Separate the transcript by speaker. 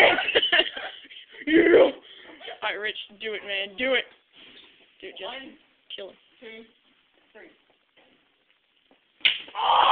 Speaker 1: Yeah. Alright, Rich, do it, man. Do it. Do it, Justin. Kill him.
Speaker 2: 2, 3.
Speaker 1: Oh!